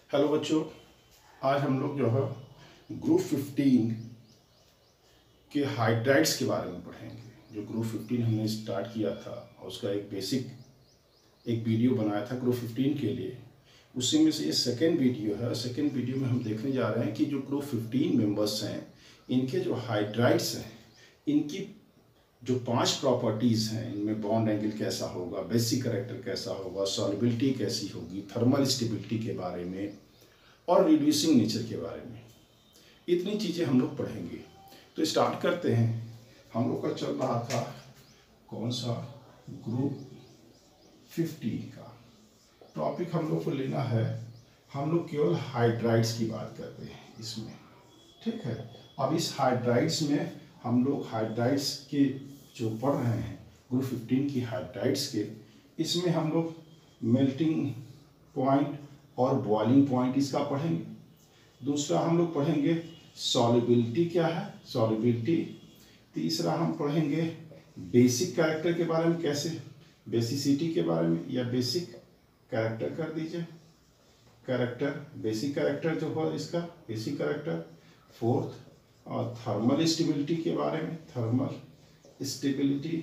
Hello बच्चों, आज हम लोग जो है ग्रुप 15 के हाइड्राइड्स के बारे में पढ़ेंगे। जो ग्रुप 15 हमने स्टार्ट किया था और उसका एक वीडियो बनाया था ग्रुप 15 के लिए, उसी में से ये सेकेंड वीडियो है। सेकेंड वीडियो में हम देखने जा रहे हैं कि जो ग्रुप 15 मेंबर्स हैं, इनके जो हाइड्राइड्स हैं, इनकी जो 5 प्रॉपर्टीज़ हैं, इनमें बॉन्ड एंगल कैसा होगा, बेसिक कैरेक्टर कैसा होगा, सॉल्युबिलिटी कैसी होगी, थर्मल स्टेबिलिटी के बारे में और रिड्यूसिंग नेचर के बारे में, इतनी चीज़ें हम लोग पढ़ेंगे। तो स्टार्ट करते हैं। हम लोग का चल रहा था कौन सा, ग्रुप 15 का टॉपिक हम लोग को लेना है। हम लोग केवल हाइड्राइड्स की बात करते हैं इसमें, ठीक है। अब इस हाइड्राइड्स में हम लोग हाइड्राइड्स के जो पढ़ रहे हैं, ग्रुप 15 की हाइड्राइड्स के, इसमें हम लोग मेल्टिंग पॉइंट और बॉइलिंग पॉइंट इसका पढ़ेंगे। दूसरा हम लोग पढ़ेंगे सॉल्युबिलिटी क्या है, सॉल्युबिलिटी। तीसरा हम पढ़ेंगे बेसिक कैरेक्टर के बारे में, कैसे बेसिसिटी के बारे में, या बेसिक कैरेक्टर कर दीजिए, कैरेक्टर, बेसिक कैरेक्टर जो हो इसका बेसिक कैरेक्टर। फोर्थ और थर्मल स्टेबिलिटी के बारे में, थर्मल स्टेबिलिटी।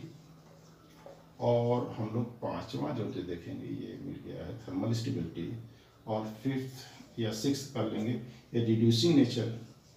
और हम लोग पांचवा जो देखेंगे, ये मिल गया है थर्मल स्टेबिलिटी। और फिफ्थ या सिक्स्थ कर लेंगे ये रिड्यूसिंग नेचर,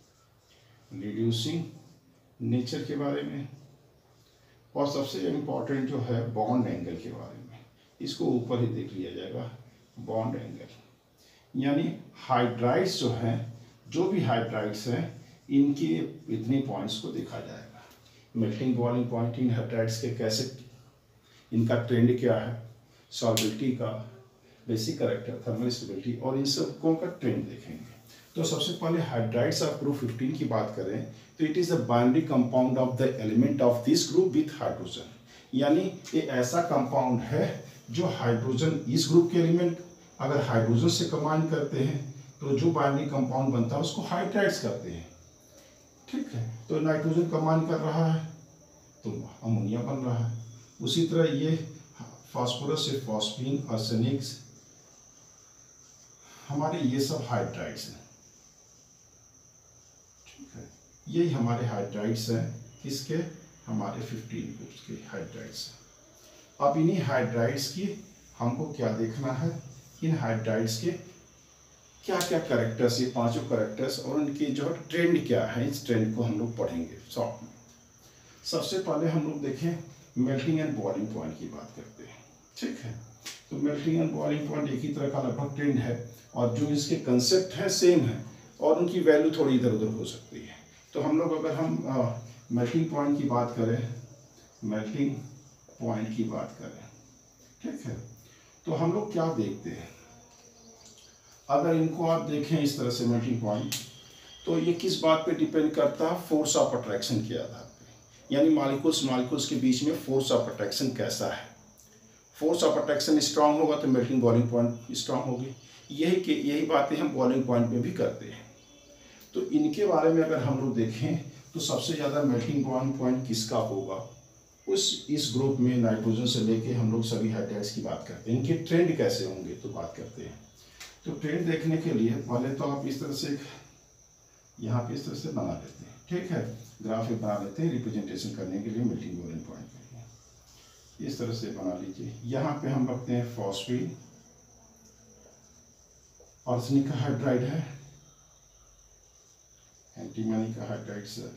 रिड्यूसिंग नेचर के बारे में। और सबसे इम्पॉर्टेंट जो है बॉन्ड एंगल के बारे में, इसको ऊपर ही देख लिया जाएगा, बॉन्ड एंगल। यानी हाइड्राइड्स जो हैं, जो भी हाइड्राइड्स हैं, इनके इतने पॉइंट्स को देखा जाएगा। Melting boiling point in hydrides के कैसे, इनका ट्रेंड क्या है, सॉल्युबिलिटी का, बेसिक कैरेक्टर, थर्मल स्टेबिलिटी, और इन सबको का ट्रेंड देखेंगे। तो सबसे पहले हाइड्राइड्स ऑफ ग्रुप 15 की बात करें तो it is the binary compound of the element of this group with hydrogen. यानी ये ऐसा कंपाउंड है जो हाइड्रोजन, इस ग्रुप के एलिमेंट अगर हाइड्रोजन से कंबाइन करते हैं तो जो बाइनरी कंपाउंड बनता है उसको हाइड्राइड्स करते हैं, ठीक है। तो नाइट्रोजन कंबाइन कर रहा है तो अमोनिया बन रहा है। उसी तरह ये फास्फोरस से फॉस्फीन, आर्सेनिक्स, हमारे ये सब हाइड्राइड्स हैं, ठीक है। यही हमारे हाइड्राइड्स हैं, किसके, हमारे 15 ग्रुप्स के हाइड्राइड्स हैं। अब इन्हीं हाइड्राइड्स की हमको क्या देखना है, इन हाइड्राइड्स के क्या क्या कैरेक्टर्स, ये पांचों कैरेक्टर्स और उनके जो ट्रेंड क्या है, इस ट्रेंड को हम लोग पढ़ेंगे शॉर्ट में। सबसे पहले हम लोग देखें मेल्टिंग एंड बॉइलिंग पॉइंट की बात करते हैं, ठीक है। तो मेल्टिंग एंड बॉइलिंग पॉइंट एक ही तरह का लगभग ट्रेंड है, और जो इसके कंसेप्ट है सेम है, और उनकी वैल्यू थोड़ी इधर उधर हो सकती है। तो हम लोग अगर हम मेल्टिंग पॉइंट की बात करें, मेल्टिंग पॉइंट की बात करें, ठीक है, तो हम लोग क्या देखते हैं, अगर इनको आप देखें इस तरह से मेल्टिंग पॉइंट, तो ये किस बात पे डिपेंड करता है, फोर्स ऑफ अट्रैक्शन के आधार पे। यानी मॉलिक्यूल्स के बीच में फोर्स ऑफ अट्रैक्शन कैसा है। फोर्स ऑफ अट्रैक्शन स्ट्रांग होगा तो मेल्टिंग बॉइलिंग पॉइंट स्ट्रांग होगी। यही बातें हम बॉइलिंग पॉइंट में भी करते हैं। तो इनके बारे में अगर हम लोग देखें तो सबसे ज़्यादा मेल्टिंग पॉइंट किसका होगा, इस ग्रुप में नाइट्रोजन से लेके हम लोग सभी हाइड्राइड्स की बात करते हैं। इनके ट्रेंड कैसे होंगे तो बात करते हैं। तो ट्रेंड देखने के लिए पहले तो आप इस तरह से यहाँ पे इस तरह से बना लेते हैं, ठीक है, ग्राफ बना लेते हैं रिप्रेजेंटेशन करने के लिए मेल्टिंग बॉइलिंग पॉइंट के लिए। इस तरह से बना लीजिए। यहाँ पे हम रखते हैं फॉस्फीन, आर्सेनिक का हाइड्राइड है, एंटीमनी का हाइड्राइड है,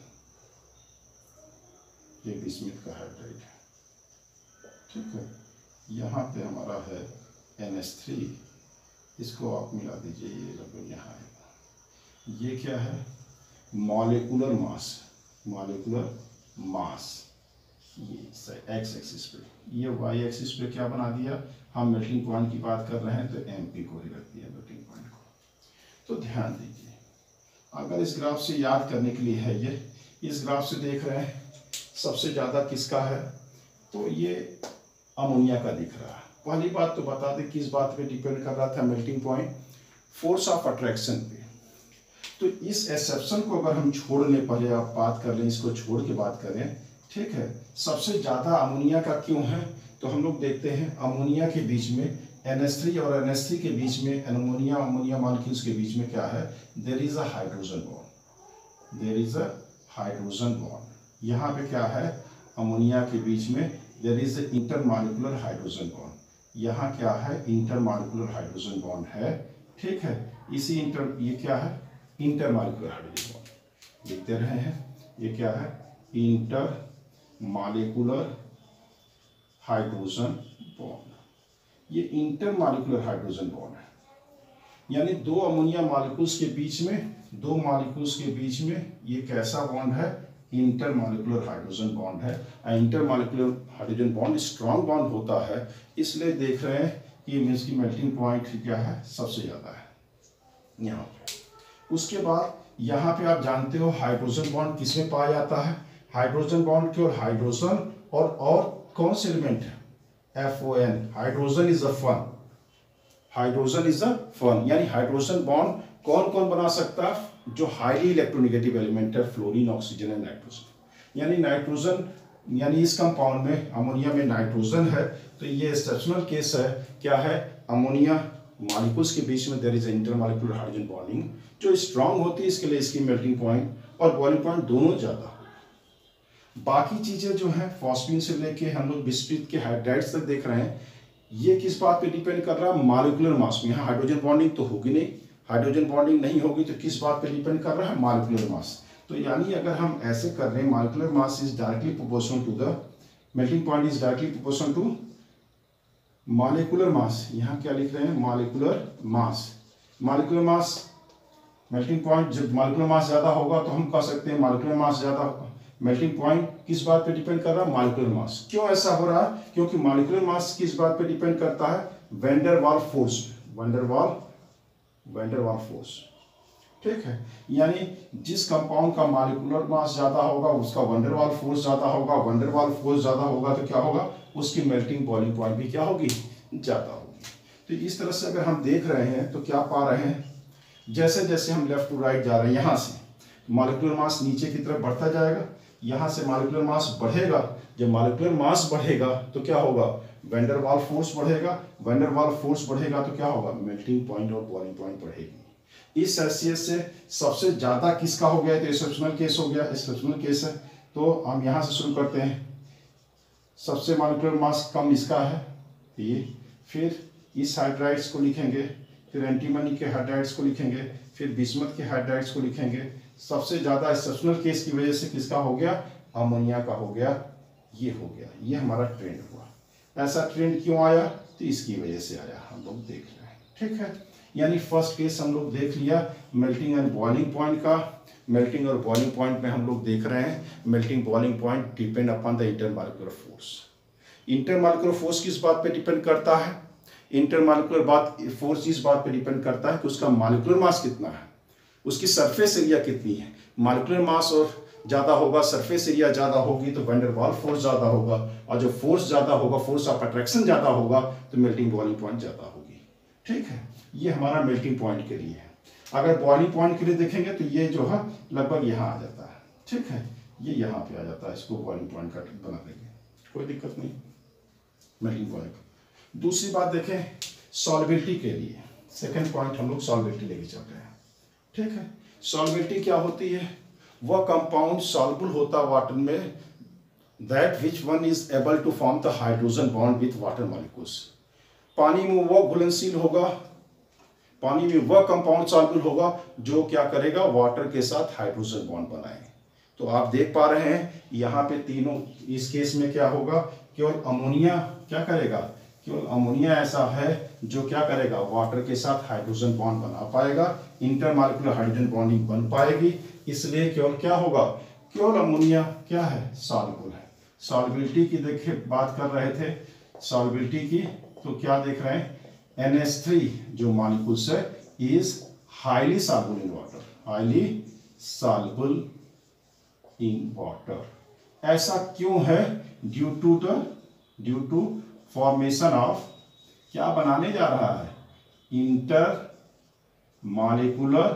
ये बिस्मिथ का हाइड्राइड है, ठीक है। यहाँ पे हमारा है NH3, इसको आप मिला दीजिए, ये लगभग यहाँ है। ये क्या है, मॉलिक्यूलर मास, मॉलिक्यूलर मास, ये एक्स एक्सिस पे, ये वाई एक्सिस पे क्या बना दिया, हम मेल्टिंग पॉइंट की बात कर रहे हैं तो MP को ही रख दिया मेल्टिंग पॉइंट को। तो ध्यान दीजिए, अगर इस ग्राफ से याद करने के लिए है, ये इस ग्राफ से देख रहे हैं सबसे ज़्यादा किसका है, तो ये अमोनिया का दिख रहा है। पहली बात तो बता दें किस बात पे डिपेंड कर रहा था melting point, force of attraction पे। तो इस एक्सेप्शन को अगर हम छोड़ने, पहले आप बात कर लें, इसको छोड़ के बात करें, ठीक है। सबसे ज़्यादा अमोनिया का क्यों है, तो हम लोग देखते हैं अमोनिया के बीच में NH3 और NH3 के बीच में अमोनिया मॉलिक्यूल्स के बीच में क्या है, there is a hydrogen bond, there is a hydrogen bond. यहाँ पे क्या है, अमोनिया के बीच में there is a intermolecular hydrogen bond, यहाँ क्या है, इंटरमॉलिक्यूलर हाइड्रोजन बॉन्ड है, ठीक है। इसी ये क्या है, इंटरमॉलिक्यूलर हाइड्रोजन बॉन्ड लिखते रहे हैं, ये क्या है, इंटरमॉलिक्यूलर हाइड्रोजन बॉन्ड। ये इंटरमॉलिक्यूलर हाइड्रोजन बॉन्ड है, यानी दो अमोनिया मॉलिक्यूल्स के बीच में, दो मॉलिक्यूल्स के बीच में ये कैसा बॉन्ड है, इंटरमॉलिक्यूलर हाइड्रोजन बॉन्ड है। Intermolecular hydrogen bond strong bond होता है, इसलिए देख रहे हैं कि मीन्स की मेल्टिंग पॉइंट क्या है, सबसे ज़्यादा है यहाँ पे। उसके बाद यहाँ पे आप जानते हो हाइड्रोजन बॉन्ड किसमें पाया जाता है, हाइड्रोजन बॉन्ड केवल हाइड्रोजन और कौन से एलिमेंट है, FON, hydrogen is a FON, hydrogen is a FON, यानी हाइड्रोजन बॉन्ड कौन कौन बना सकता है, जो हाईली इलेक्ट्रोनेगेटिव एलिमेंट है, फ्लोरीन, ऑक्सीजन एंड नाइट्रोजन। यानी नाइट्रोजन, यानी इस कंपाउंड में अमोनिया में नाइट्रोजन है, तो ये एक्सेप्शनल केस है, क्या है, अमोनिया मॉलिक्यूल्स के बीच में there is intermolecular hydrogen bonding जो स्ट्रांग होती है, इसके लिए इसकी मेल्टिंग पॉइंट और बॉइलिंग पॉइंट दोनों ज्यादा हो। बाकी चीजें जो है फॉस्फीन से लेके हम लोग बिस्फिट के हाइड्राइड्स तक देख रहे हैं, ये किस बात पे डिपेंड कर रहा है, मॉलिक्यूलर मास में। यहाँ हाइड्रोजन बॉन्डिंग तो होगी नहीं, हाइड्रोजन बॉन्डिंग नहीं होगी तो किस बात पे डिपेंड कर रहा है, मॉलिक्यूलर मास। तो यानी अगर हम ऐसे कर रहे हैं, molecular mass is directly proportional to the melting point is directly proportional to molecular mass. यहाँ क्या लिख रहे हैं, molecular mass. Molecular mass melting point, जब मॉलिक्यूलर मास ज्यादा होगा तो हम कह सकते हैं मॉलिक्यूलर मास ज्यादा होगा। मेल्टिंग पॉइंट किस बात पे डिपेंड कर रहा है, मॉलिक्यूलर मास। क्यों ऐसा हो रहा है, क्योंकि मॉलिक्यूलर मास किस बात पे डिपेंड करता है, वैन वाल फोर्स, वैन वाल फोर्स, ठीक है। यानी जिस कंपाउंड का मॉलिक्यूलर मास ज्यादा होगा उसका वैन वाल फोर्स ज्यादा होगा, वैन वाल फोर्स ज्यादा होगा तो क्या होगा, उसकी मेल्टिंग बॉइलिंग पॉइंट भी क्या होगी, ज्यादा होगी। तो इस तरह से अगर हम देख रहे हैं तो क्या पा रहे हैं, जैसे जैसे हम लेफ्ट टू राइट जा रहे हैं, यहाँ से मॉलिक्यूलर मास नीचे की तरफ बढ़ता जाएगा, यहाँ से मॉलिक्यूलर मास बढ़ेगा। जब मॉलिक्यूलर मास बढ़ेगा तो क्या होगा, वैन डर वाल फोर्स बढ़ेगा, वैन डर वाल फोर्स बढ़ेगा तो क्या होगा, मेल्टिंग पॉइंट और बॉइलिंग पॉइंट बढ़ेगी। इस हैसियत से सबसे ज्यादा किसका हो गया, तो एक्सेप्शनल केस हो गया, एक्सेप्शनल केस है। तो हम यहाँ से शुरू करते हैं, सबसे मॉलिक्यूलर मास कम इसका है ये, फिर इस हाइड्राइड्स को लिखेंगे, फिर एंटीमनी के हाइड्राइड्स को लिखेंगे, फिर बिस्मथ के हाइड्राइड्स को लिखेंगे। सबसे ज्यादा एक्सेप्शनल केस की वजह से किसका हो गया, अमोनिया का हो गया, ये हो गया, ये हमारा ट्रेंड हुआ। ऐसा ट्रेंड क्यों आया, तो इसकी वजह से आया, हम लोग देख रहे हैं, ठीक है। यानी फर्स्ट केस हम लोग देख लिया मेल्टिंग एंड बॉइलिंग पॉइंट का। मेल्टिंग और बॉइलिंग पॉइंट में हम लोग देख रहे हैं, melting boiling point depend upon the intermolecular force. Intermolecular force किस बात पे डिपेंड करता है, इंटरमॉलिक्यूलर फोर्स इस बात पे डिपेंड करता है कि उसका मॉलिक्यूलर मास कितना है, उसकी सरफेस एरिया कितनी है। मॉलिक्यूलर मास और ज्यादा होगा, सरफेस एरिया ज्यादा होगी तो वैन डर वाल फोर्स ज्यादा होगा, और जो फोर्स ज्यादा होगा, फोर्स ऑफ अट्रैक्शन ज्यादा होगा तो मेल्टिंग बॉइलिंग पॉइंट ज्यादा होगी, ठीक है। ये हमारा मेल्टिंग पॉइंट के लिए है। अगर बॉइलिंग पॉइंट के लिए देखेंगे तो ये जो है लगभग यहाँ आ जाता है, ठीक है, ये यहाँ पे आ जाता है, इसको बॉइलिंग पॉइंट का बना देंगे, कोई दिक्कत नहीं, मेल्टिंग पॉइंट। दूसरी बात देखें सॉल्युबिलिटी के लिए, सेकेंड पॉइंट हम लोग सॉल्युबिलिटी लेके चल रहे हैं, ठीक है। सॉल्युबिलिटी क्या होती है, वह कंपाउंड सॉल्युबल होता वाटर में, that which one is able to form the hydrogen bond with water molecules. पानी में वह घुलनशील होगा, पानी में वह कंपाउंड सॉल्युबल होगा जो क्या करेगा, वाटर के साथ हाइड्रोजन बॉन्ड बनाए। तो आप देख पा रहे हैं यहाँ पे तीनों, इस केस में क्या होगा, केवल अमोनिया क्या करेगा, केवल अमोनिया ऐसा है जो क्या करेगा, वाटर के साथ हाइड्रोजन बॉन्ड बना पाएगा, इंटरमॉलिक्यूलर हाइड्रोजन बॉन्डिंग बन पाएगी, इसलिए केवल क्या होगा, केवल अमोनिया क्या है, सॉल्युबल है। सॉल्युबिलिटी की देखिए बात कर रहे थे, सॉल्युबिलिटी की, तो क्या देख रहे हैं, NH3 जो मॉलिक्यूल्स है is highly soluble in water, highly soluble in water. ऐसा क्यों है, ड्यू टू फॉर्मेशन ऑफ, क्या बनाने जा रहा है, inter molecular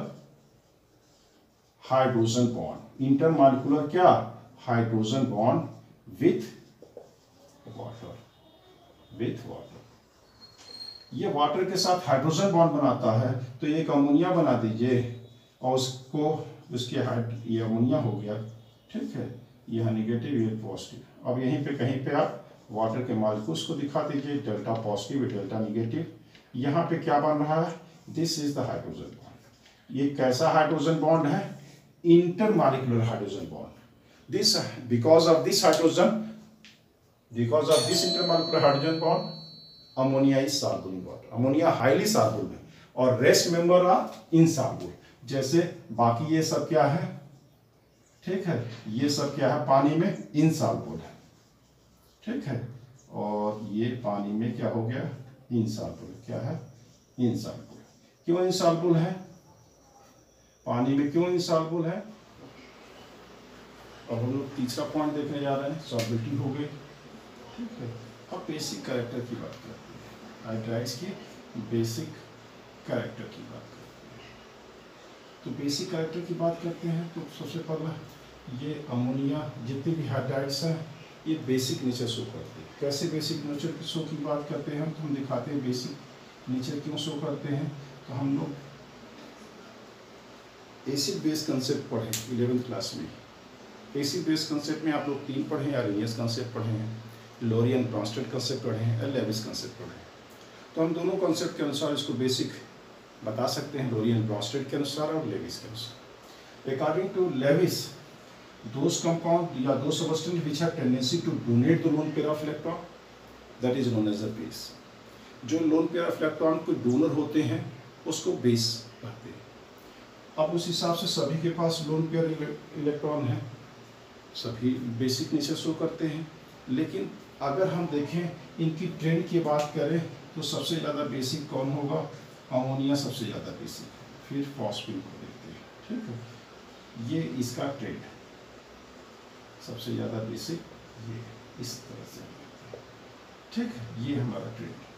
hydrogen bond, inter molecular क्या, हाइड्रोजन बॉन्ड विथ वाटर, ये वाटर के साथ हाइड्रोजन बॉन्ड बनाता है, तो एक अमोनिया बना दीजिए और उसको उसके ये अमोनिया हो गया, ठीक है, ये है निगेटिव, ये पॉजिटिव। अब यहीं पे कहीं पे आप वाटर के मॉलिक्यूल्स को दिखा दीजिए, डेल्टा पॉजिटिव डेल्टा निगेटिव। यहाँ पे क्या बन रहा है, this is the hydrogen bond. ये कैसा हाइड्रोजन बॉन्ड है, intermolecular hydrogen bond. This because of this intermolecular hydrogen bond ammonia is soluble in water. Ammonia highly soluble है और रेस्ट मेंबर आर इनसॉल्युबल। जैसे बाकी ये सब क्या है, ठीक है, ये सब क्या है, पानी में इनसॉल्युबल है, ठीक है, और ये पानी में क्या हो गया, इनसॉल्युबल। क्या है, इनसॉल्युबल। क्यों इनसॉल्युबल है, पानी में क्यों इनसॉल्युबल है। अब हम लोग तीसरा पॉइंट देखने जा रहे हैं, सॉल्युबिलिटी हो गई, ठीक है। अब बेसिक कैरेक्टर की बात करते हैं, हाइड्राइड्स की बेसिक कैरेक्टर की बात करते हैं। तो बेसिक कैरेक्टर की बात करते हैं तो सबसे पहला ये अमोनिया, जितने भी हाइड्राइड्स हैं ये बेसिक नेचर शो करते हैं। कैसे बेसिक नेचर शो की बात करते हैं, तो हम दिखाते हैं बेसिक नेचर क्यों शो करते हैं। तो हम लोग एसिड बेस कंसेप्ट पढ़े 11th क्लास में। एसिड बेस कंसेप्ट में आप लोग 3 पढ़े, आर्नियस कंसेप्ट पढ़े हैं, लोरियन ब्रॉन्स्टेड कंसेप्ट पढ़े हैं, लेविस कंसेप्ट पढ़े हैं। तो हम दोनों कंसेप्ट के अनुसार इसको बेसिक बता सकते हैं, लोरियन ब्रॉन्स्टेड के अनुसार और लेविस के अनुसार। According to Lewis, those compound या दो substance which have tendency to donate the lone pair of electron, that is known as a base. जो लोन पेयर ऑफ इलेक्ट्रॉन को डोनर होते हैं उसको बेस कहते हैं। अब उस हिसाब से सभी के पास लोन पेयर इलेक्ट्रॉन है, सभी बेसिक नेचर शो करते हैं। लेकिन अगर हम देखें इनकी ट्रेंड की बात करें तो सबसे ज़्यादा बेसिक कौन होगा, अमोनिया सबसे ज़्यादा बेसिक, फिर फॉस्फेट को देखते हैं, ठीक है। ये इसका ट्रेंड सबसे ज़्यादा बेसिक, ये इस तरह से, ठीक है, ये हमारा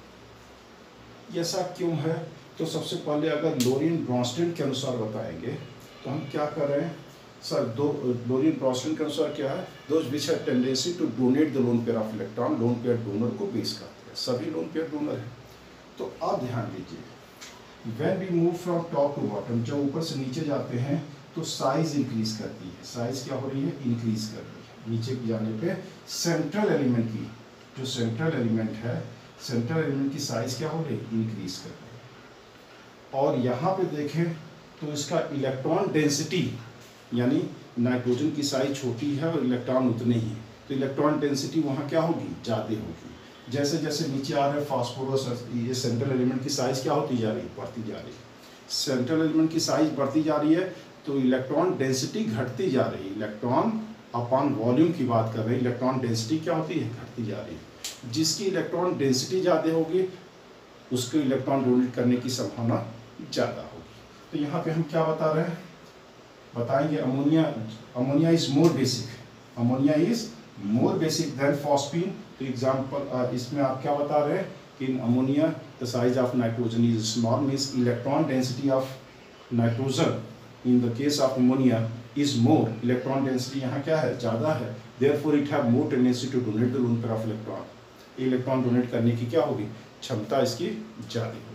ट्रेंड। ऐसा क्यों है, तो सबसे पहले अगर लोरियन ब्रॉन्स्टेड के अनुसार बताएंगे तो हम क्या कर रहे हैं सर, लोरियन ब्रॉन्स्टेड के अनुसार क्या है, those which have tendency to donate the lone pair of electron, lone pair donor को बेस करते हैं, सभी लोन पेयर डोनर हैं। तो अब ध्यान दीजिए, when we move from top to bottom, जब ऊपर से नीचे जाते हैं तो साइज इंक्रीज करती है। साइज क्या हो रही है, इंक्रीज कर रही है। नीचे जाने पे सेंट्रल एलिमेंट की, जो सेंट्रल एलिमेंट है, सेंट्रल एलिमेंट की साइज क्या हो रही है, इंक्रीज कर रही है। और यहाँ पे देखें तो इसका इलेक्ट्रॉन डेंसिटी, यानी नाइट्रोजन की साइज छोटी है और इलेक्ट्रॉन उतने ही, तो इलेक्ट्रॉन डेंसिटी वहाँ क्या होगी, ज़्यादा होगी। जैसे जैसे नीचे आ रहे हैं फास्फोरस, ये सेंट्रल एलिमेंट की साइज क्या होती जा रही है, बढ़ती जा रही है। सेंट्रल एलिमेंट की साइज बढ़ती जा रही है तो इलेक्ट्रॉन डेंसिटी घटती जा रही है। इलेक्ट्रॉन अपॉन वॉल्यूम की बात कर रहे हैं, इलेक्ट्रॉन डेंसिटी क्या होती है, घटती जा रही है। जिसकी इलेक्ट्रॉन डेंसिटी ज़्यादा होगी उसको इलेक्ट्रॉन डोनेट करने की संभावना ज़्यादा होगी। तो यहाँ पे हम क्या बता रहे हैं, बताएंगे ammonia is more basic, ammonia is more basic than phosphine. तो एग्जाम्पल इसमें आप क्या बता रहे हैं कि in ammonia the size of nitrogen is small, means electron density of nitrogen in the case of ammonia is more, electron density यहाँ क्या है, ज़्यादा है, therefore it have more tendency to donate the lone pair of electron. Electron donate करने की क्या होगी, क्षमता इसकी ज़्यादा होगी,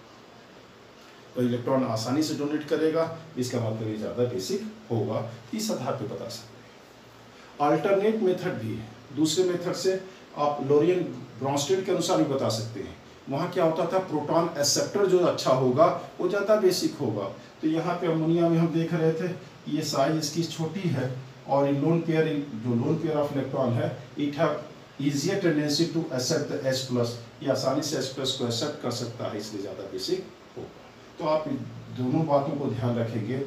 तो इलेक्ट्रॉन आसानी से डोनेट करेगा, इसका मतलब ये ज़्यादा बेसिक होगा। इस आधार पे बता सकते हैं। अल्टरनेट मेथड भी है, दूसरे मेथड से आप लोरियन ब्रॉन्स्टेड के अनुसार भी बता सकते हैं। वहाँ क्या होता था, प्रोटॉन एक्सेप्टर जो अच्छा होगा वो ज़्यादा बेसिक होगा। तो यहाँ पे अमोनिया में हम देख रहे थे ये साइज इसकी छोटी है और लोन पेयर, जो लोन पेयर ऑफ इलेक्ट्रॉन है, it have easier tendency to accept the H+, ये आसानी से H+ को एक्सेप्ट कर सकता है, इसलिए ज़्यादा बेसिक होगा। तो आप दोनों बातों को ध्यान रखेंगे,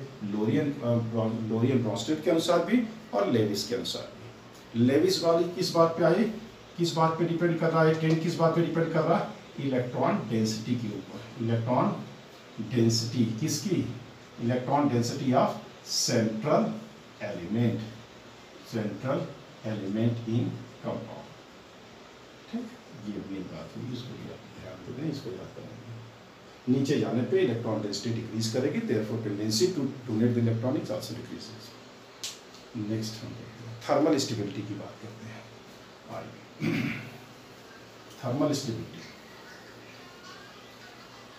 लोरियन ब्रॉन्स्टेड के अनुसार भी और लेविस के अनुसार भी। लेविस वाली किस बात पे आई, किस बात पे डिपेंड कर रहा है, ट्रेंड किस बात पे डिपेंड कर रहा है, इलेक्ट्रॉन डेंसिटी के ऊपर। इलेक्ट्रॉन डेंसिटी किसकी, electron density of central element, central element in compound, ठीक। ये मेन बात हुई, इसको ध्यान दें, इसको याद करेंगे। नीचे जाने पे इलेक्ट्रॉन डेंसिटी डिक्रीज करेगी, therefore tendency to donate the electron is also decreases. Next हम थर्मल स्टेबिलिटी की बात करते हैं। Thermal stability,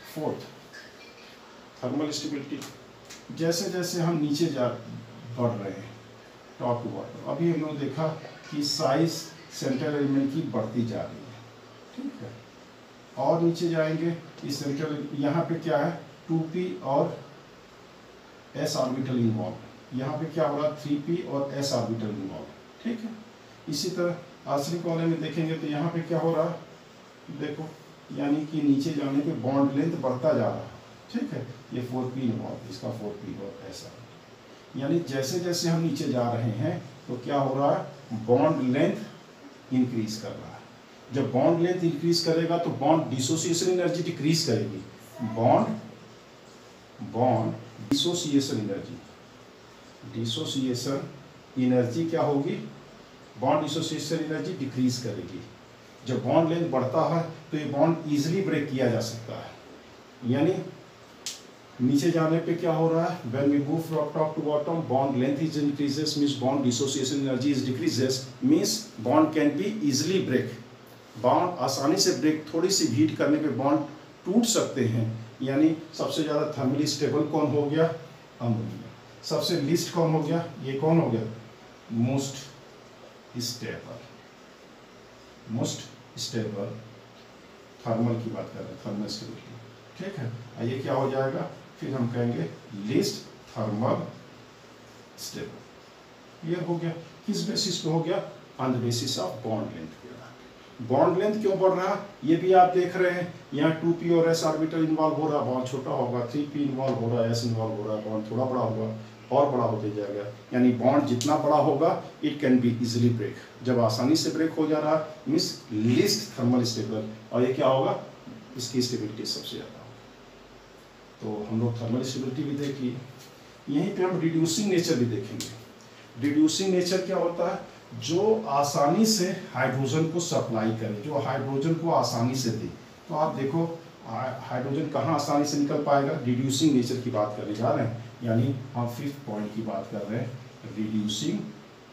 fourth, thermal stability. जैसे जैसे हम नीचे बढ़ रहे हैं टॉप टू बॉटम, अभी हम लोग देखा कि साइज सेंट्रल एलिमेंट की बढ़ती जा रही है, ठीक है। और नीचे जाएंगे, इस सेंट्रल यहाँ पे क्या है 2p और s ऑर्बिटल इन्वॉल्व, यहाँ पे क्या हो रहा है 3p और s ऑर्बिटल इन्वॉल्व, ठीक है। इसी तरह आर्सेनिक वाले में देखेंगे तो यहाँ पे क्या हो रहा है, देखो यानी कि नीचे जाने पे बॉन्ड लेंथ बढ़ता जा रहा है, ठीक है। ये 4p इन्वॉल्व, इसका 4p और ऐसा, यानी जैसे जैसे हम नीचे जा रहे हैं तो क्या हो रहा है, बॉन्ड लेंथ इंक्रीज कर रहा है। जब बॉन्ड लेंथ इंक्रीज करेगा तो बॉन्ड डिसोसिएशन एनर्जी डिक्रीज करेगी। बॉन्ड डिसोसिएशन एनर्जी क्या होगी, बॉन्ड डिसोसिएशन एनर्जी डिक्रीज करेगी। जब बॉन्ड लेंथ बढ़ता है तो ये बॉन्ड इजीली ब्रेक किया जा सकता है। यानी नीचे जाने पे क्या हो रहा है, when we move from top to bottom bond length is increases means bond dissociation energy is decreases means bond can be easily break, bond आसानी से ब्रेक, थोड़ी सी हीट करने पे बॉन्ड टूट सकते हैं। यानी सबसे ज़्यादा थर्मली स्टेबल कौन हो गया, अमोनिया। सबसे लीस्ट कौन हो गया, ये कौन हो गया, मोस्ट स्टेबल थर्मल की बात कर रहे हैं, थर्मल स्टेबिलिटी, ठीक है। ये क्या हो जाएगा, फिर हम कहेंगे लीस्ट थर्मल स्टेबल। ये हो गया, किस बेसिस पे हो गया, on the basis of bond length. Bond length क्यों बढ़ रहा, ये भी आप देख रहे हैं, यहाँ 2p और s ऑर्बिटल इन्वॉल्व हो रहा, बॉन्ड छोटा होगा, 3p इन्वॉल्व हो रहा है, s इन्वॉल्व हो रहा है, बॉन्ड थोड़ा बड़ा होगा और बड़ा होते जाएगा। यानी बॉन्ड जितना बड़ा होगा it can be easily break. जब आसानी से ब्रेक हो जा रहा मीन्स लीस्ट थर्मल स्टेबल, और ये क्या होगा, इसकी स्टेबिलिटी सबसे ज़्यादा होगी। तो हम लोग थर्मल स्टेबिलिटी भी देख लिए, यहीं पे हम रिड्यूसिंग नेचर भी देखेंगे। रिड्यूसिंग नेचर क्या होता है, जो आसानी से हाइड्रोजन को सप्लाई करे, जो हाइड्रोजन को आसानी से दे। तो आप देखो हाइड्रोजन कहाँ आसानी से निकल पाएगा, रिड्यूसिंग नेचर की बात करने जा रहे हैं। यानी हम 5th पॉइंट की बात कर रहे हैं, रिड्यूसिंग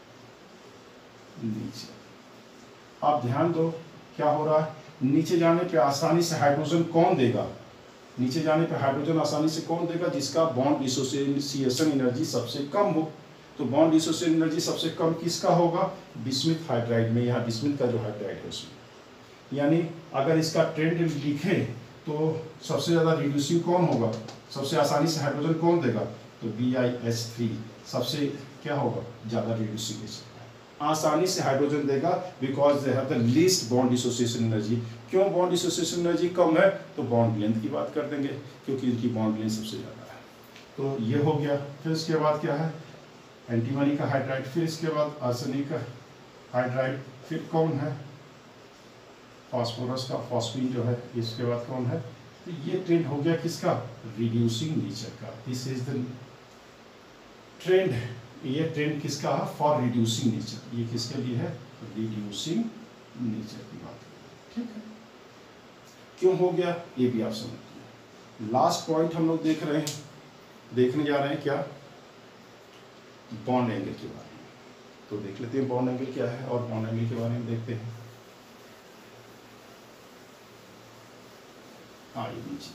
नेचर। आप ध्यान दो क्या हो रहा है, नीचे जाने पे आसानी से हाइड्रोजन कौन देगा, नीचे जाने पे हाइड्रोजन आसानी से कौन देगा, जिसका बॉन्ड डिसोसिएशन एनर्जी सबसे कम हो। तो बॉन्ड डिसोसिएशन एनर्जी सबसे कम किसका होगा, बिस्मिथ हाइड्राइड में, यहाँ बिस्मिथ का जो हाइड्राइड है उसमें। यानी अगर इसका ट्रेंड लिखे तो सबसे ज़्यादा रिड्यूसिंग कौन होगा, सबसे आसानी से हाइड्रोजन कौन देगा, तो BiS3 सबसे क्या होगा, ज़्यादा रिड्यूसिंग नेचर, आसानी से हाइड्रोजन देगा, because they have the least bond dissociation energy. क्यों बॉन्ड डिसोसिएशन एनर्जी कम है, तो बॉन्ड लेंथ की बात कर देंगे, क्योंकि इनकी बॉन्ड लेंथ सबसे ज़्यादा है। तो ये हो गया। फिर इसके बाद क्या है, एंटीमनी का हाइड्राइड, फिर इसके बाद आर्सेनिक का हाइड्राइड, फिर कौन है, फास्फोरस का फॉस्फीन जो है, इसके बाद कौन है। तो ये ट्रेंड हो गया किसका, रिड्यूसिंग नेचर का। दिस इज द ट्रेंड, ये ट्रेंड किसका है, फॉर रिड्यूसिंग नेचर। ये किसके लिए है, रिड्यूसिंग नेचर की बात, ठीक है। क्यों हो गया ये भी आप समझिए। लास्ट पॉइंट हम लोग देखने जा रहे हैं क्या, बॉन्ड एंगल के बारे में। तो देख लेते हैं बॉन्ड एंगल क्या है, और बॉन्ड एंगल के बारे में देखते हैं। नीचे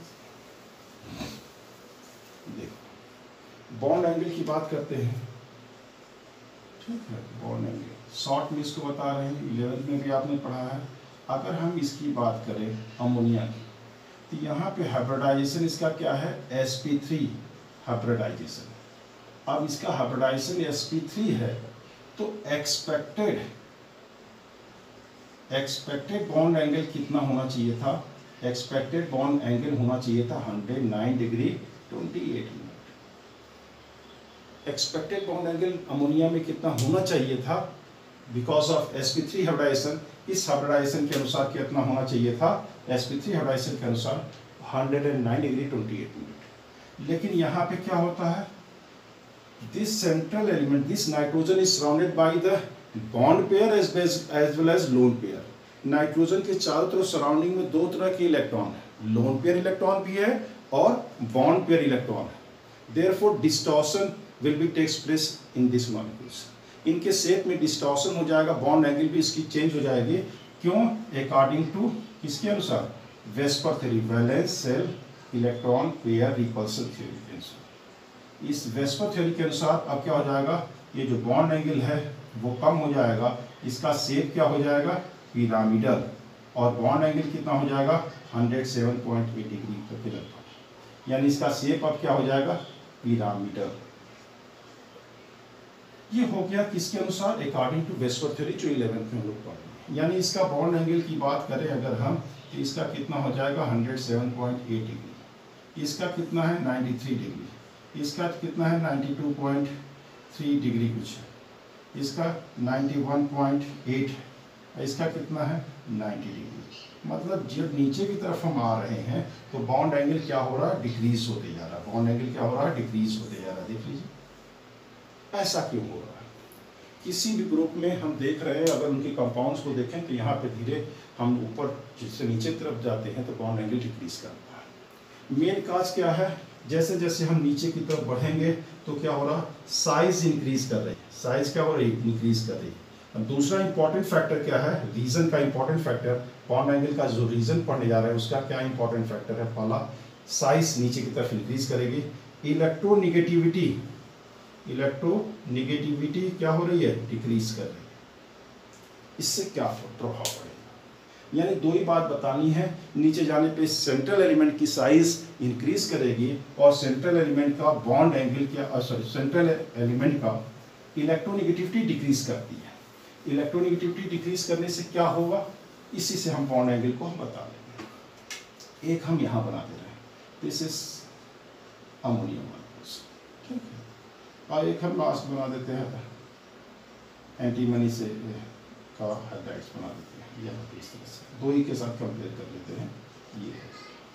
देखो, बॉन्ड एंगल की बात करते हैं, ठीक है। बॉन्ड एंगल शॉर्ट में इसको बता रहे हैं, 11th में भी आपने पढ़ा है। अगर हम इसकी बात करें अमोनिया की, तो यहाँ पे हाइब्रिडाइजेशन इसका क्या है, sp3 हाइब्रिडाइजेशन। अब इसका हाइब्रिडाइजेशन sp3 है, तो एक्सपेक्टेड बॉन्ड एंगल कितना होना चाहिए था, एक्सपेक्टेड बॉन्ड एंगल होना चाहिए था 109 degree 28 minute. Expected bond angle ammonia में कितना होना चाहिए था, बिकॉज ऑफ sp3 हाइब्रिडाइजेशन। इस हाइब्रिडाइजेशन के अनुसार कितना होना चाहिए था, sp3 हाइब्रिडाइजेशन के अनुसार 109 डिग्री 28 मिनट। लेकिन यहाँ पे क्या होता है, this central element, this nitrogen is surrounded by the bond pair as well as lone pair. Nitrogen के चारों तरफ सराउंडिंग में दो तरह के इलेक्ट्रॉन है, लोन पेयर इलेक्ट्रॉन भी है और बॉन्ड पेयर इलेक्ट्रॉन है। Therefore distortion will be takes place in this molecules. इनके शेप में डिस्टॉर्शन हो जाएगा, बॉन्ड एंगल भी इसकी चेंज हो जाएगी। क्यों, अकॉर्डिंग टू किसके अनुसार, VSEPR theory, valence shell electron pair repulsion theory के अनुसार। इस वेस्पर थ्योरी के अनुसार अब क्या हो जाएगा, ये जो बॉन्ड एंगल है वो कम हो जाएगा, इसका शेप क्या हो जाएगा, पिरामिडल, और बॉन्ड एंगल कितना हो जाएगा 107.8 डिग्री के लगभग, यानी इसका शेप अब क्या हो जाएगा, पिरामिडल। ये हो गया किसके अनुसार, अकॉर्डिंग टू वेस्पर थ्योरी, जो 11th में हम लोग पढ़े। यानी इसका बॉन्ड एंगल की बात करें अगर हम, तो इसका कितना हो जाएगा 107.8 डिग्री, इसका कितना है 93 डिग्री, इसका कितना है 92.3 डिग्री कुछ है, इसका 91.8, इसका कितना है 90 डिग्री। मतलब जब नीचे की तरफ हम आ रहे हैं तो बॉन्ड एंगल क्या हो रहा है, डिक्रीज होते जा रहा है, बॉन्ड एंगल क्या हो रहा है, डिक्रीज होते जा रहा है। देख लीजिए ऐसा क्यों हो रहा है। किसी भी ग्रुप में हम देख रहे हैं, अगर उनके कंपाउंड्स को देखें तो यहाँ पे धीरे हम ऊपर जिससे नीचे की तरफ जाते हैं तो बॉन्ड एंगल डिक्रीज करता है। मेन काज क्या है, जैसे जैसे हम नीचे की तरफ बढ़ेंगे तो क्या हो रहा, साइज इंक्रीज कर रही है, साइज क्या हो रही है, इंक्रीज कर रही है। अब दूसरा इंपॉर्टेंट फैक्टर क्या है, रीजन का इंपॉर्टेंट फैक्टर, बॉन्ड एंगल का जो रीजन पढ़ने जा रहे हैं उसका क्या इंपॉर्टेंट फैक्टर है, पहला साइज नीचे की तरफ इंक्रीज करेगी। इलेक्ट्रोनिगेटिविटी, इलेक्ट्रोनिगेटिविटी क्या हो रही है, डिक्रीज कर रही है। इससे क्या प्रभाव पड़ेगा, यानी दो ही बात बतानी है, नीचे जाने पे सेंट्रल एलिमेंट की साइज इंक्रीज करेगी और सेंट्रल एलिमेंट का बॉन्ड एंगल क्या, सॉरी सेंट्रल एलिमेंट का इलेक्ट्रोनिगेटिविटी डिक्रीज करती है। इलेक्ट्रोनिगेटिविटी डिक्रीज करने से क्या होगा, इसी से हम बॉन्ड एंगल को हम बता देंगे। एक हम यहाँ बना दे रहे हैं, दिस इज अमोनियम, ठीक है, और एक हम लास्ट बना देते हैं एंटीमनी से का हाइड्राइड्स बना देते हैं, यहाँ पे इस तरह से दो ही के साथ कंपेयर कर लेते हैं, ये है,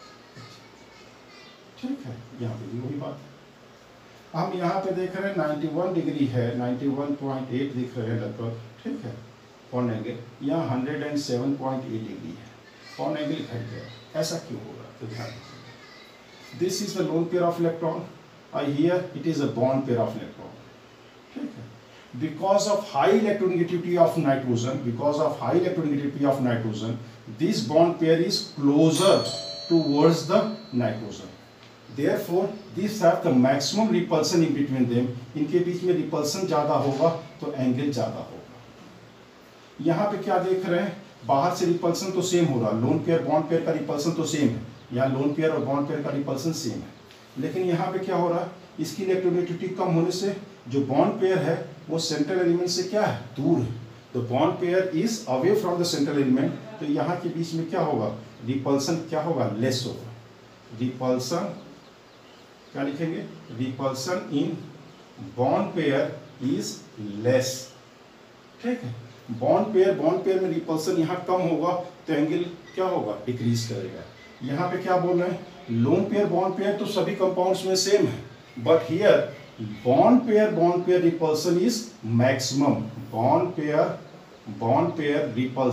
ठीक है। यहाँ पे भी वही बात है, हम यहाँ पे देख रहे हैं 91 डिग्री है, 91.8 दिख रहे हैं लगभग, ठीक है, बॉन्ड एंगल, यहाँ 107.8 डिग्री है, बॉन्ड एंगल घट गया। ऐसा क्यों हो रहा है, तो ध्यान दीजिए, this is the lone pair of electron, here it is a bond pair of electron, ठीक है। Because of high electronegativity of nitrogen, because of high electronegativity of nitrogen, this bond pair is closer towards the nitrogen. Therefore, these have the maximum repulsion in between them. इनके बीच में repulsion ज़्यादा होगा तो angle ज़्यादा होगा। यहाँ पे क्या देख रहे हैं, बाहर से repulsion तो सेम हो रहा, लोन पेयर बॉन्ड पेयर का repulsion तो सेम है, यहाँ लोन पेयर और बॉन्ड पेयर का repulsion सेम है, लेकिन यहाँ पे क्या हो रहा है, इसकी इलेक्ट्रोनेगेटिविटी कम होने से जो बॉन्ड पेयर है वो सेंट्रल एलिमेंट से क्या है, दूर है, तो bond pair is away from the central element, तो यहाँ के बीच में क्या होगा, रिपल्सन क्या होगा, लेस होगा। रिपल्सन क्या लिखेंगे, repulsion in bond pair is less, ठीक है। बॉन्ड पेयर में रिपल्सन यहाँ कम होगा तो एंगल क्या होगा, डिक्रीज करेगा। यहाँ पे क्या बोल रहे हैं, लोन पेयर बॉन्ड पेयर तो सभी कंपाउंड्स में सेम है, but here bond pair repulsion is maximum, bond pair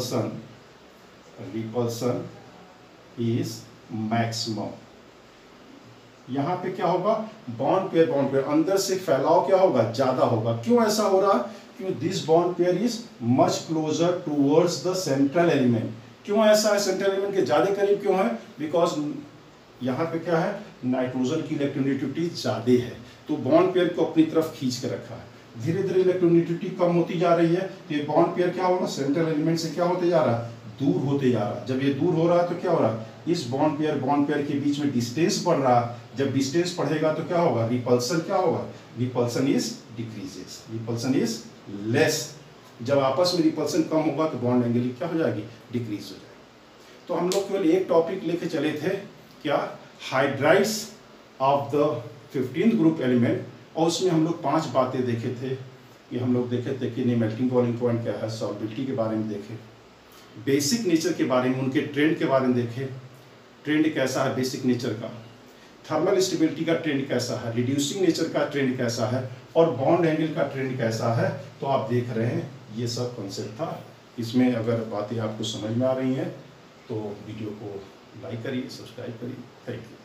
repulsion is maximum. यहाँ पे क्या होगा, बॉन्ड पेयर अंदर से फैलाव क्या होगा, ज्यादा होगा। क्यों ऐसा हो रहा है, क्योंकि this bond pair is much closer towards the central element. क्यों ऐसा है, सेंट्रल एलिमेंट के ज्यादा करीब क्यों है, बिकॉज यहाँ पे क्या है, नाइट्रोजन की इलेक्ट्रोनेगेटिविटी ज्यादा है, तो बॉन्ड पेयर को अपनी तरफ खींच के रखा है। धीरे धीरे इलेक्ट्रोनेगेटिविटी कम होती जा रही है, तो ये बॉन्ड पेयर क्या होगा, सेंट्रल एलिमेंट से क्या होते जा रहा है, दूर होते जा रहा है। जब ये दूर हो रहा है तो क्या हो रहा है, इस बॉन्ड पेयर के बीच में डिस्टेंस बढ़ रहा है। जब डिस्टेंस बढ़ेगा तो क्या होगा, रिपल्सन क्या होगा, repulsion is decreases, repulsion is less. जब आपस में रिपल्सन कम होगा तो बॉन्ड एंगल क्या हो जाएगी, डिक्रीज हो जाएगी। तो हम लोग केवल एक टॉपिक लेके चले थे, क्या, hydrides of the 15th group element, और उसमें हम लोग 5 बातें देखे थे। कि हम लोग देखे थे कि मेल्टिंग बॉइलिंग पॉइंट क्या है, सॉल्बिलिटी के बारे में देखे, बेसिक नेचर के बारे में, उनके ट्रेंड के बारे में देखे, ट्रेंड कैसा है बेसिक नेचर का, थर्मल स्टेबिलिटी का ट्रेंड कैसा है, रिड्यूसिंग नेचर का ट्रेंड कैसा है, और बॉन्ड एंगल का ट्रेंड कैसा है। तो आप देख रहे हैं ये सब कॉन्सेप्ट था। इसमें अगर बातें आपको समझ में आ रही हैं तो वीडियो को लाइक करिए, सब्सक्राइब करिए। Thank you.